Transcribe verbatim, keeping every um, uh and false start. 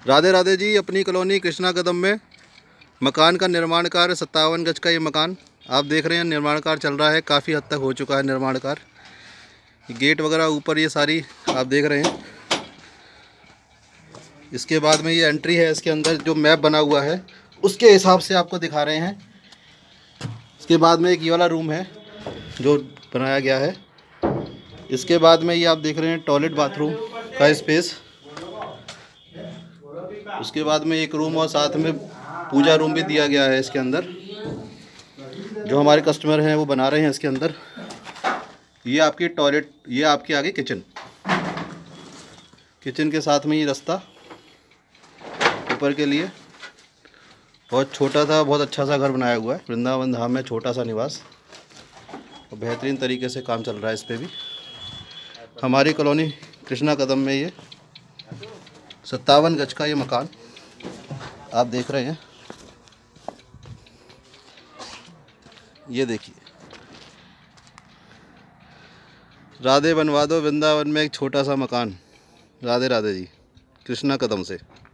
राधे राधे जी। अपनी कॉलोनी कृष्णा कदम में मकान का निर्माण कार्य सत्तावन गज का ये मकान आप देख रहे हैं, निर्माण कार्य चल रहा है। काफ़ी हद तक हो चुका है निर्माण कार्य। गेट वगैरह ऊपर ये सारी आप देख रहे हैं। इसके बाद में ये एंट्री है, इसके अंदर जो मैप बना हुआ है उसके हिसाब से आपको दिखा रहे हैं। इसके बाद में एक ये वाला रूम है जो बनाया गया है। इसके बाद में ये आप देख रहे हैं टॉयलेट बाथरूम का स्पेस। उसके बाद में एक रूम और साथ में पूजा रूम भी दिया गया है इसके अंदर, जो हमारे कस्टमर हैं वो बना रहे हैं इसके अंदर। ये आपकी टॉयलेट, ये आपके आगे किचन, किचन के साथ में ये रास्ता ऊपर के लिए। बहुत छोटा सा, बहुत अच्छा सा घर बनाया हुआ है। वृंदावन धाम में छोटा सा निवास और बेहतरीन तरीके से काम चल रहा है इस पर भी। हमारी कॉलोनी कृष्णा कदम में ये सत्तावन गज का ये मकान आप देख रहे हैं। ये देखिए, राधे बनवा दो वृंदावन में एक छोटा सा मकान। राधे राधे जी, कृष्णा कदम से।